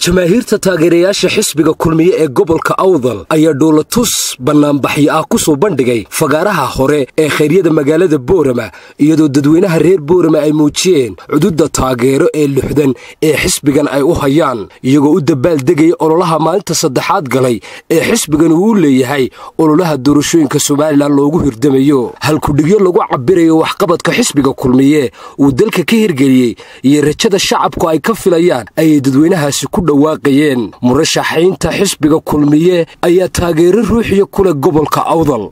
jamaahiirta taageerayaasha xisbiga kulmiye ee gobolka Awdal ayaa dowlatus banaanbaxyo ah ku soo bandhigay fagaaraha hore ee khayryada magaalada Boorama iyadoo dadweynaha reer Boorama ay muujiyeen cududda taageero ee lixdan ee xisbigan ay u hayaan iyagoo u dabaaldegay ololaha maalinta saddexaad galay ee xisbigan uu leeyahay ololaha doorashooyinka Soomaaliland loogu hirdamayo halku dhigyo lagu cabirayo waxqabadka xisbiga kulmiye uu dalka ka hirgeliyay iyo rajada shacabku ay ka filayaan ay dadweynahaasi ku dhawaaqayeen murashaxiinta xisbiga kulmiye ayaa taageero ruuxiyo kule gobolka Awdal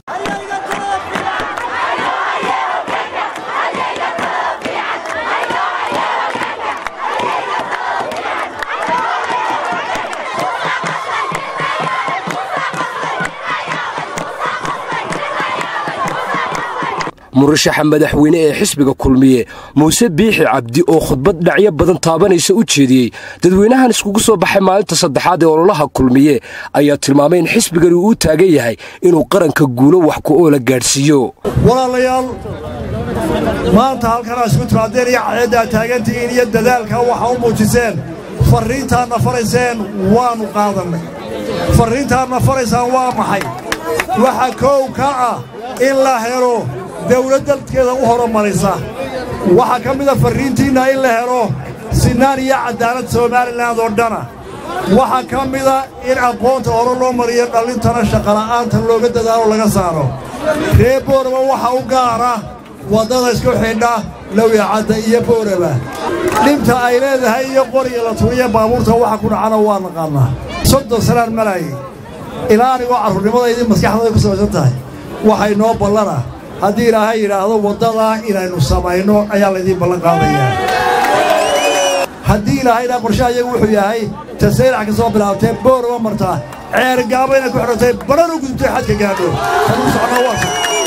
murashaxa madaxweyne ee xisbiga kulmiye Muuse Biixi Cabdi oo khudbad dhacyo badan taabanaysa u jeediyay dadweynahan iskugu soo baxay maalinta saddexaad ee ololaha kulmiye ayaa tilmaamay in xisbigan uu taagan yahay inuu qaranka guulo wax ku oo la gaarsiiyo walaalayaal maanta halkan isku tiraadeen iyo caayada taagantiin iyo dadaalka waxa u muujiseen fariintaana farayseen waanu qaadanay fariintaana faraysaan waa maxay waxa koow ka ah in la helo dawladda dalkeeda u horumaraysa waxa kamida fariintiina in la helo sinaan iyo cadaalad Soomaaliland oo dhana waxa kamida in aqoonta hore loo mariyo dhalintana shaqo la'aanta looga dadaalo laga saaro reer Boorama waxa u gaara wadada isku xidha Lawicada iyo Boorama dhibta ay leedahay iyo qoriga la tuuriyo baabuurta waxa ku dhacana waa naqaana 30 sanad malaayi ilaa anigu carruurnimadayda maskaxdayda ku soo tahay waxay noo ballana haddii ilaahay yiraahdo wadada inaynu samayno ayaa la idin ballan qaadayaa haddii ilaahayna qorshahayagu wuxuu yahay tasayrac ka soo bilaabtay Boorama marta ceer gaabayna ku xirtay baran u gudubtay xadka gaadho haduu socdo waa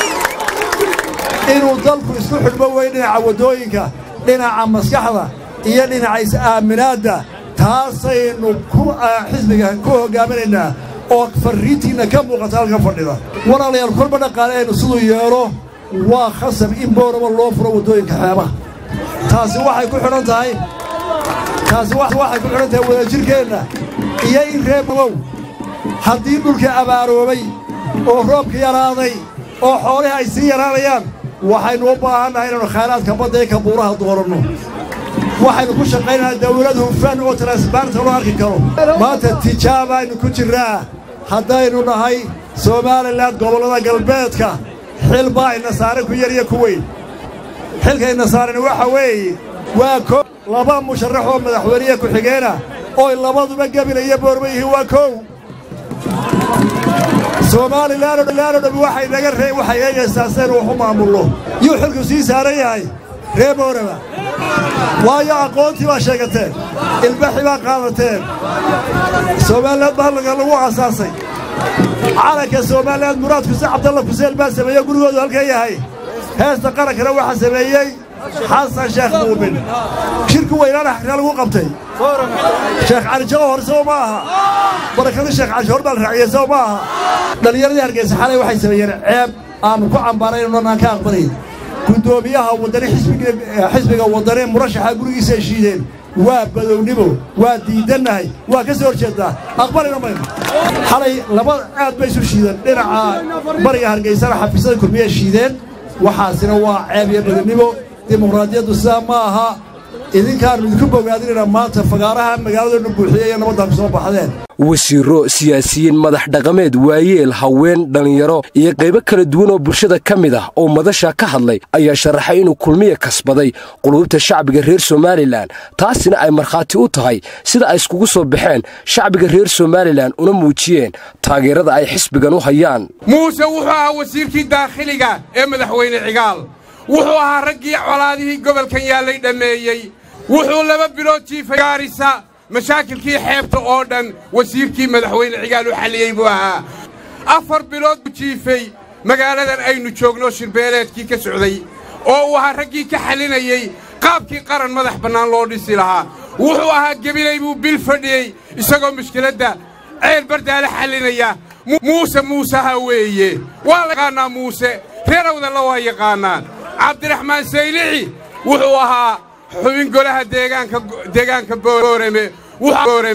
inuu dalku isku xidhmo weyn dhinaca wadooyinka dhinaca maskaxda iyo dhinaca is-aaminaadda taasaynu ku xisbiga ku hogaaminaynaa oo fariintiina ka muuqata halka fadhida walaalayaal kulba dhaqaaleenu sidoo yeelo waa khasab in Boorama loo furo wadooyinka xeebaha taasi waxay ku xiran tahay wadajirkeena iyo in reebow haddii dhulka abaaroobay oo roobka yaraaday oo xoolaha ay sii yaraanayaan waxaynu u baahannahay inaynu khayraadka badda ee kabuuraha dooranno waxaynu ku shaqaynaynaa dawlad hufan oo transparent loo arki karo maanta tijaabo aynu ku jiraa haddaynu nahay Soomaaliland gobolada galbeedka xil baa ina saaran ku yar iyo ku weyn xilkayna saaran waxa weeye waa koow laba musharax oo madaxweyne ku xigeena oo labaduba gabilaya Boorama yihiin waa koow Soomaaliland waxay naga reey waxay eegaysaa wuxuu maamulo iyo xilku sii saaran yahay reer Boorama waayo aqoontii waa sheegateen ilbaxi baa qaadateen Soomaaliland baa lagu aasaasay calanka Soomaaliland muraadku si Cabdalla Kuseel baa sameeyay gurigooda halka yahay heesta qarankana waxa sameeyay Xasan Sheekh Muumin shirku weynaana lagu qabtay Sheekh Ali Jawhar Soomaha barakada Sheekh Ali Jawhar baa raaciyay Soomaha dhalinyarada Hargeysa xalay waxay sameeyeen ceeb aan ku cambaarayno aan ka aqbalay gudoomiyaha wadani xisbiga wadani murashaxa gurigiisa shiideen waa badownimo waa diidanahay waa ka soo horjeedaa aqbalina ma xalay laba aad bay soo shiideen dhinaca bariga Hargeysa xafiisyada kulmiye shiideen waxaasina waa ceeb iyo badownimo dimuqraadiyaddu sidaa ma aha idinkaan idinku bogaadinayna maanta fagaaraha magaalada buuxiyay nabadda ku soo baxdeen wasiiro siyaasiyiin madax dhaqameed waayeel haween dhalinyaro iyo qaybo kala duwan oo bulshada ka mid ah oo madasha ka hadlay ayaa sharaxay inuu kulmiye kasbaday qulubta shacbiga reer Soomaaliland taasina ay marxaati u tahay sida ay iskugu soo baxeen shacbiga reer Soomaaliland una muujiyeen taageerada ay xisbigan u hayaan Muuse wuxuu ahaa wasiirkii daakhiliga ee madaxweyne Cigaal wuxuu ahaa raggii colaadihii gobolkan yaalay dhameeyay wuxuu laba bilood jiifay gaarisa mashaakilkii xeebta oo dhan wasiirkii madaxweyne Cigaal u xaliyay buu ahaa 4 bilood jiifay magaaladan aynu joogno shirbeeleedkii ka socday oo uu ahaa raggii ka xalinayay qaabkii qaran madax bannaan loo dhisi lahaa wuxuu ahaa gabilay buu bil fadhiyay isagoo mushkiladda ceel bardaale xalinaya Muuse weeye waa la yaqaanaa Muuse reerawda la waa yaqaanaan Cabdiraxmaan Saylici wuxuu ahaa xubin golaha deegaanka Boorame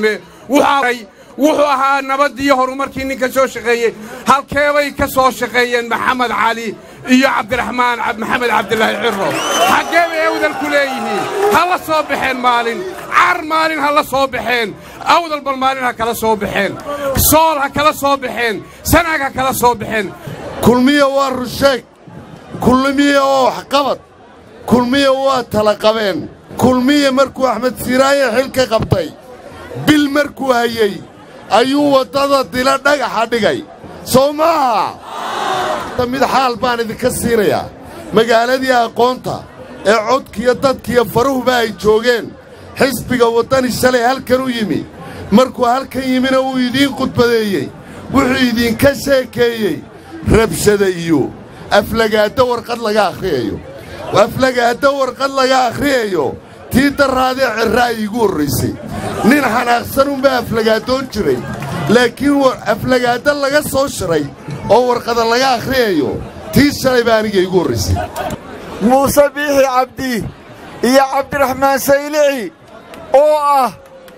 wuxuu ahaa nabadiyo horumarkii ninka soo shaqeeyey halkeebay ka soo shaqeeyeen maxamed cali iyo cabdiraxmaan maxamed cabdilaahi cirro xaggee bay awdal ku leeyihiin ha la soo baxeen maalin car maalin ha la soo baxeen awdal bal maalin ha kala soo baxeen sool ha kala soo baxeen sanaag ha kala soo baxeen kulmiye waa rusheeg kulmiye waa waxqabad kulmiye waa tala qabeen kulmiye markuu axmed siiraaye xilka qabtay bil markuu hayey ayuu waddada dila dhagaxa dhigay soo maaha mid xaal baan idinka siinayaa magaaladii aqoonta ee codkiyo dadkiyo faruhuba ay joogeen xisbiga waddani shalay halkan u yimi markuu halkan yimina uu idiin khudbadeeyey wuxuu idinka sheekeeyey rabshada iyo aflagaaddo warqad laga akhriyayo aflagaaddo warqad laga akhriyayo tii daraadee cirraa iigu horraysay nin xanaaqsanunbaa aflagaaddoon jiray laakiin aflagaadda laga soo shiray oo warqada laga akhriyayo tii shalay baa aniga iigu horraysay muuse biixi cabdi iyo cabdiraxmaan saylici oo ah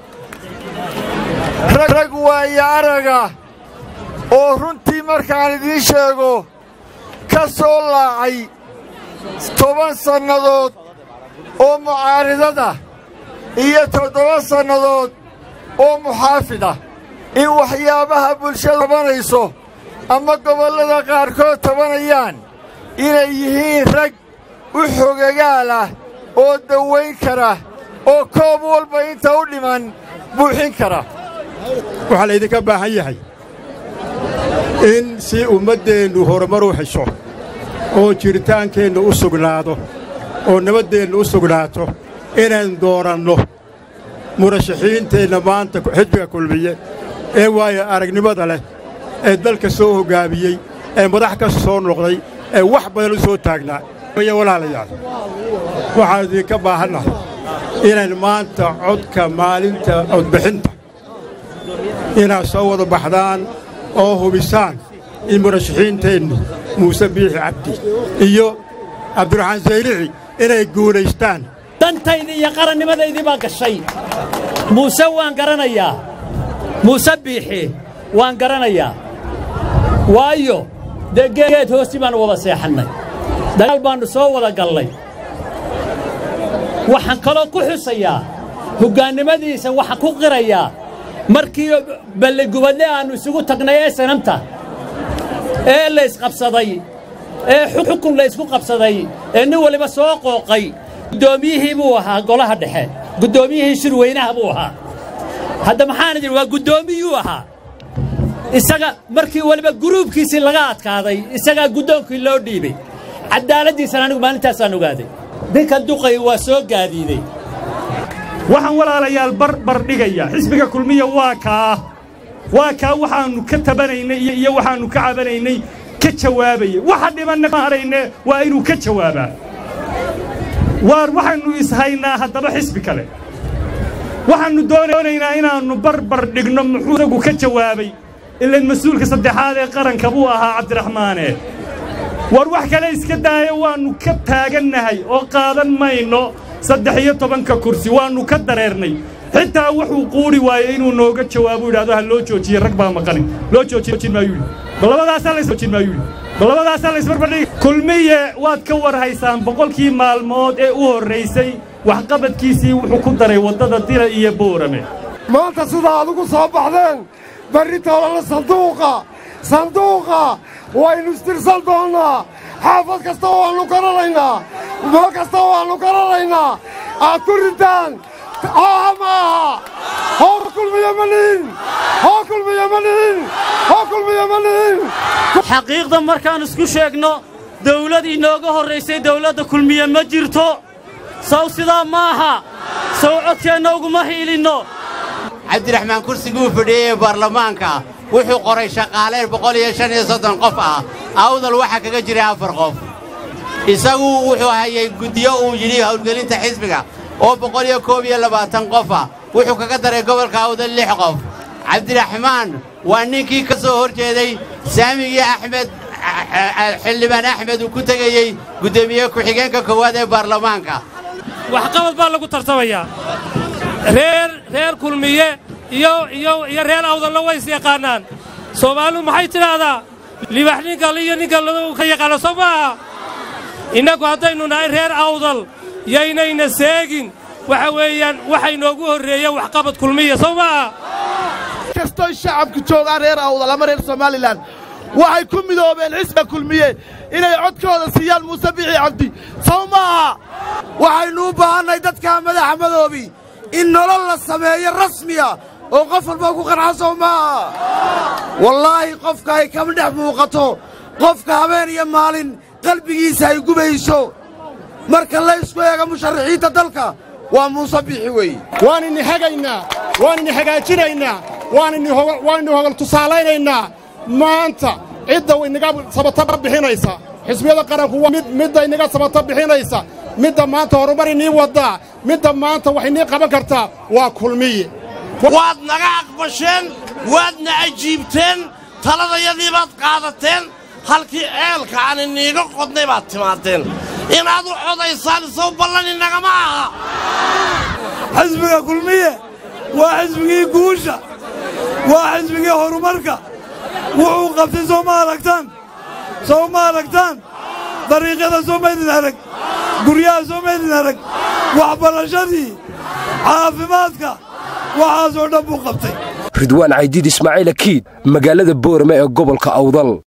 rag waaya araga oo runtii markaan idiin sheego ka soo laacay 10 sannadood oo mucaaridada iyo 7 sannadood oo muxaafida in waxyaabaha bulshada tabanayso ama gobollada qaarkood tabanayaan inay yihiin rag u xogagaal ah oo dawayn kara oo koob walba inta u dhiman buuxin kara waxaa laydinka baahan yahay in si ummaddeennu horumar u hesho oo jiritaankeennu u sugnaado oo nabaddeennu u sugnaato inaan dooranno murashaxiinteenna maanta xisbiga kulmiye ee waayo aragnimada leh ee dalka soo hoggaamiyey ee madax ka soo noqday ee wax badan u soo taagnaa walaalayaal waxaan idinka baahannahay inaan maanta codka maalinta codbixinta inaad soo wada baxdaan oo hubisaan in murashaxiinteennu muuse biixi cabdi iyo cabdiraxmaan saylici inay guulaystaan dantaydii iyo qaranimadaydii baa gashay muuse waan garanayaa muuse biixi waan garanayaa waayo dee geed hoosti baannu wada seexannay dagaal baannu soo wada gallay waxaan kaloo ku xusayaa hoggaannimadiisa waxaan ku qirayaa markii balligubadle aannu isugu tagnay ee sanamta ee laysqabsaday ee xukun laysku qabsaday ee nin waliba soo qooqay guddoomiyihii buu ahaa golaha dhexe guddoomiyihii shirweynaha buu ahaa hadda maxaan idin waa guddoomiyuu ahaa isaga markii waliba guruubkiisii laga adkaaday isagaa guddoonkii loo dhiibay cadaaladdiisana anigu maalintaasaan ogaaday ninkan duqay waa soo gaadiiday waxaan walaalayaal barbar dhigaya xisbiga kulmiya waa kaa waxaannu ka tabanaynay iyo waxaannu ka cabanaynay ka jawaabayay waxa dhimanna ma harayne waa inuu ka jawaabaa waxaannu ishaynaa haddaba xisbi kale waxaannu doonaynaa inaannu barbar dhigno muxuu isagu ka jawaabay ilaan mas-uulka saddexaad ee qaranka buu ahaa cabdiraxmaane war wax kale iska daaya waannu ka taagannahay oo qaadan mayno 13 kursi waannu ka dareernay xitaa wuxuu quuri waayey inuu nooga jawaabo yidhaahdo ha loo joojiye rag baa maqanin loo joojin maayuu yidhi balabadaasaa laysbarbardhigi kulmiye waad ka war haysaan 100kii maalmood ee u horraysay waxqabadkiisii wuxuu ku daray waddada dila iyo boorame maanta sidaa adugu soo baxdeen barri toolana sanduuqa waynu istirsan doonnaa xaafad kasta waannu garanaynaa meel kasta waannu garanaynaa aad ku ridaan aha maaha hoo kulmiye ma lihin xaqiiqda markaan isku sheegno dawlad inooga horraysay dawladda kulmiye ma jirto saw sidaa maaha saw codkeenna uguma hiilinno cabdiraxmaan kursiguu fadhiyey baarlamaanka wuxuu qoray shaqaaleen 135 qof ah awdal waxaa kaga jiray 4 qof isagu wuxuu hayay guddiyo uu yidhi hawlgelinta xisbiga oo 121 qof ah wuxuu kaga daray gobolka awdal 6 qof cabdiraxmaan waa ninkii ka soo hor jeeday saamigii axmed xildhibaan axmed uu ku tegayey guddoomiye ku-xigeenka koowaad ee baarlamaanka waxqabad baa lagu tartamayaa reer kulmiye iyo reer awdalna way is yaqaanaan soomaalidu maxay tidhaahdaa libax ninka iyo ninka lagu ka yaqaano soo maaha innagu haddaynu nahay reer awdal yaynayna seegin waxa weeyaan waxay noogu horreeyeen waxqabad kulmiya soo maaha kastoo shacabku joogaan reer awdal ama reer somalilan waxay ku midoobeen xisbiga kulmiye inay codkooda siiyaan muuse bixi cabdi soo maaha waxaynu u baahannahay dadka madaxa madoobi in nolol la sameeyo rasmiya oo qof walba ku qanca soo maaha wallaahi qofka ay kama dhex muuqato qofka habeen iyo maalin qalbigiisa ay gubayso marka la isku eego musharaxiinta dalka waa muuse bixi weeye waan ini hagaynaa waan ini hagaajinaynaa waan ini hogol tusaalaynaynaa maanta cidda inaga sabata bixinaysa xisbiyada qaranku waa midda inaga sabata bixinaysa midda maanta horumar inii wadaa midda maanta wax inii qaban kartaa waa kulmiye waad naga aqbasheen waadna ajiibteen taladayadii baad qaadateen halkii ceelka aan iniiga qodnay baad timaadeen inaad u codaysaan isaw ballan inagama aha xisbiga kulmiye waa xisbigii guusha waa xisbigii horumarka wuxuu qabtay soo ma aragtaan dariiqyada soo maydin arag guryaha soo maydin arag waxbarashadii caafimaadka waxaasoo dhan buu qabtay ridwaan caydiid ismaaciil akiid magaalada boorama ee gobolka awdal